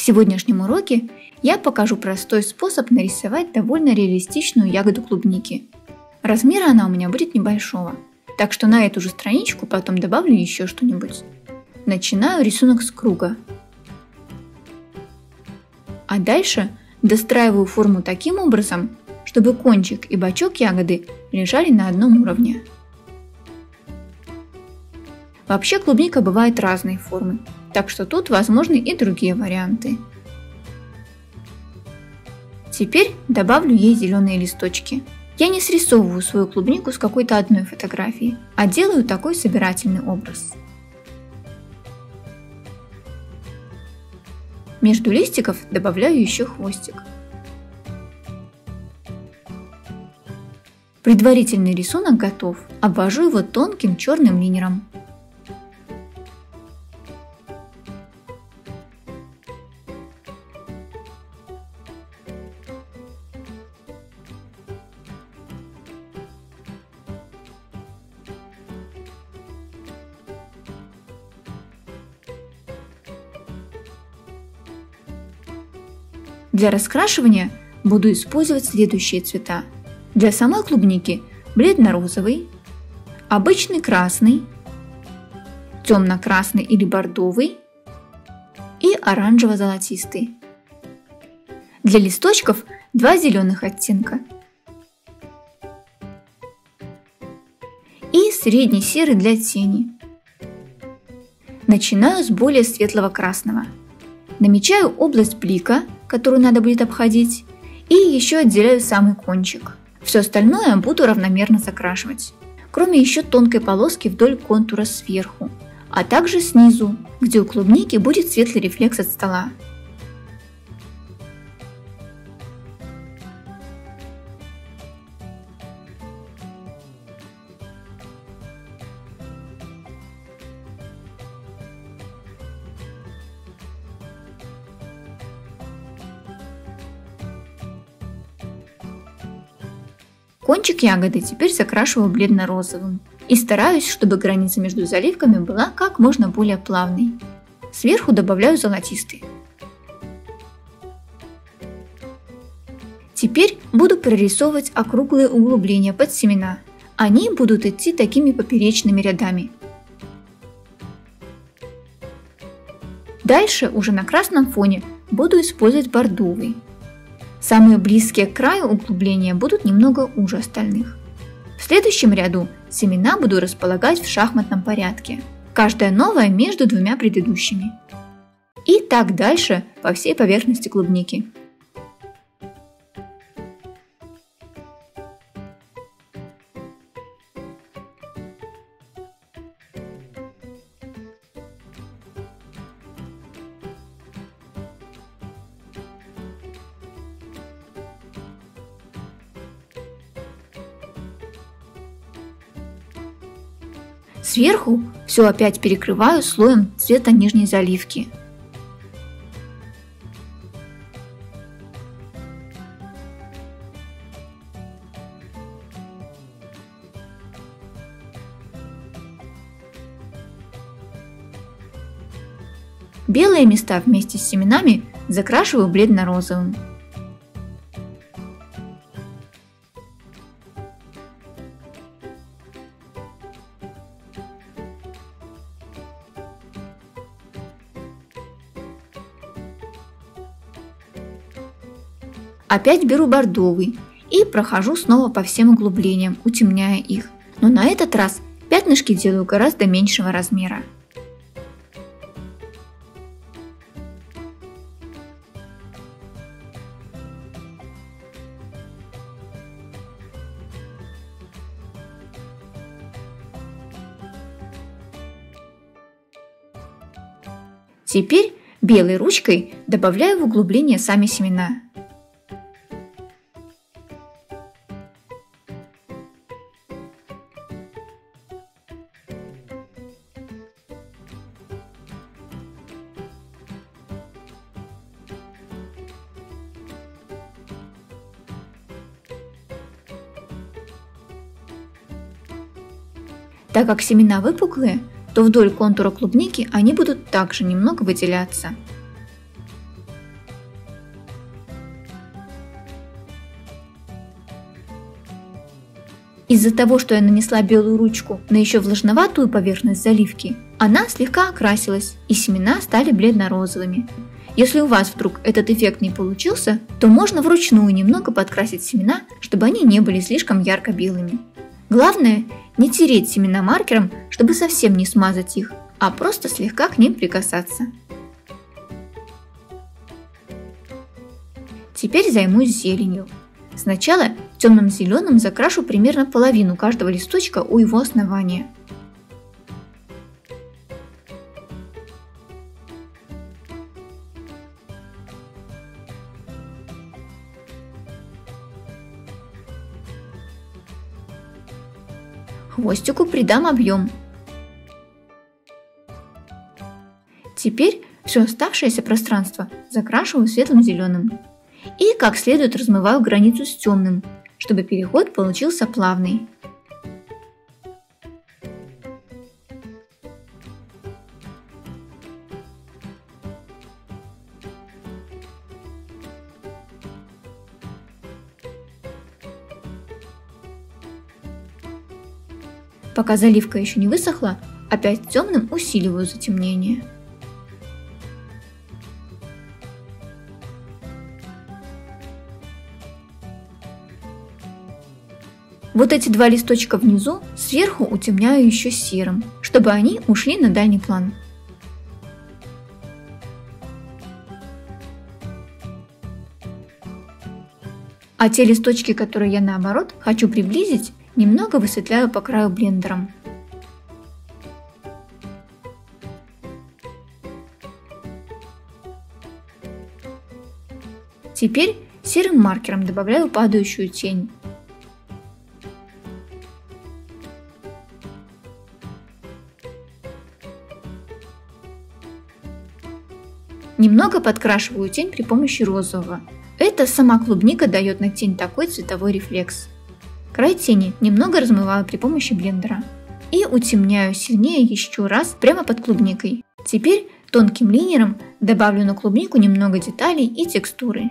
сегодняшнем уроке я покажу простой способ нарисовать довольно реалистичную ягоду клубники. Размера она у меня будет небольшого, так что на эту же страничку потом добавлю еще что-нибудь. Начинаю рисунок с круга. А дальше достраиваю форму таким образом, чтобы кончик и бочок ягоды лежали на одном уровне. Вообще клубника бывает разной формы, так что тут возможны и другие варианты. Теперь добавлю ей зеленые листочки. Я не срисовываю свою клубнику с какой-то одной фотографии, а делаю такой собирательный образ. Между листиков добавляю еще хвостик. Предварительный рисунок готов, обвожу его тонким черным линером. Для раскрашивания буду использовать следующие цвета. Для самой клубники бледно-розовый, обычный красный, темно-красный или бордовый и оранжево-золотистый. Для листочков два зеленых оттенка и средний серый для тени. Начинаю с более светлого красного. Намечаю область блика, которую надо будет обходить, и еще отделяю самый кончик. Все остальное буду равномерно закрашивать, кроме еще тонкой полоски вдоль контура сверху, а также снизу, где у клубники будет светлый рефлекс от стола. Кончик ягоды теперь закрашиваю бледно-розовым и стараюсь, чтобы граница между заливками была как можно более плавной. Сверху добавляю золотистый. Теперь буду прорисовывать округлые углубления под семена. Они будут идти такими поперечными рядами. Дальше уже на красном фоне буду использовать бордовый. Самые близкие к краю углубления будут немного уже остальных. В следующем ряду семена буду располагать в шахматном порядке, каждая новая между двумя предыдущими. И так дальше по всей поверхности клубники. Сверху все опять перекрываю слоем цвета нижней заливки. Белые места вместе с семенами закрашиваю бледно-розовым. Опять беру бордовый и прохожу снова по всем углублениям, утемняя их. Но на этот раз пятнышки делаю гораздо меньшего размера. Теперь белой ручкой добавляю в углубление сами семена. Так как семена выпуклые, то вдоль контура клубники они будут также немного выделяться. Из-за того, что я нанесла белую ручку на еще влажноватую поверхность заливки, она слегка окрасилась, и семена стали бледно-розовыми. Если у вас вдруг этот эффект не получился, то можно вручную немного подкрасить семена, чтобы они не были слишком ярко-белыми. Главное, не тереть семена маркером, чтобы совсем не смазать их, а просто слегка к ним прикасаться. Теперь займусь зеленью. Сначала темным зеленым закрашу примерно половину каждого листочка у его основания. Хвостику придам объем. Теперь все оставшееся пространство закрашиваю светлым зеленым. И как следует размываю границу с темным, чтобы переход получился плавный. Пока заливка еще не высохла, опять темным усиливаю затемнение. Вот эти два листочка внизу сверху утемняю еще серым, чтобы они ушли на дальний план. А те листочки, которые я наоборот хочу приблизить, немного высветляю по краю блендером. Теперь серым маркером добавляю падающую тень. Немного подкрашиваю тень при помощи розового. Это сама клубника дает на тень такой цветовой рефлекс. Край тени немного размываю при помощи блендера. И утемняю сильнее еще раз прямо под клубникой. Теперь тонким линером добавлю на клубнику немного деталей и текстуры.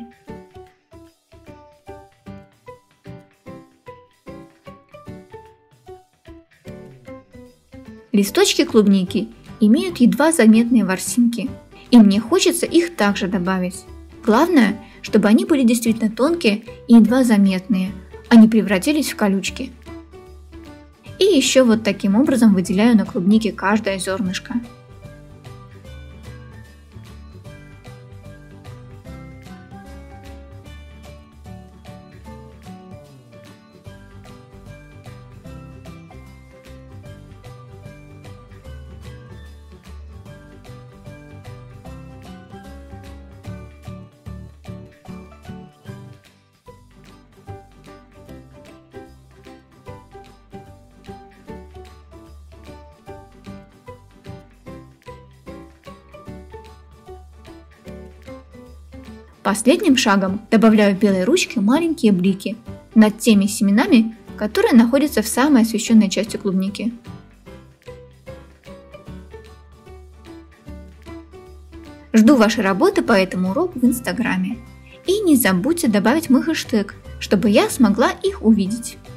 Листочки клубники имеют едва заметные ворсинки, и мне хочется их также добавить. Главное, чтобы они были действительно тонкие и едва заметные, а не превратились в колючки. И еще вот таким образом выделяю на клубнике каждое зернышко. Последним шагом добавляю белой ручкой маленькие блики над теми семенами, которые находятся в самой освещенной части клубники. Жду вашей работы по этому уроку в Инстаграме. И не забудьте добавить мой хэштег, чтобы я смогла их увидеть.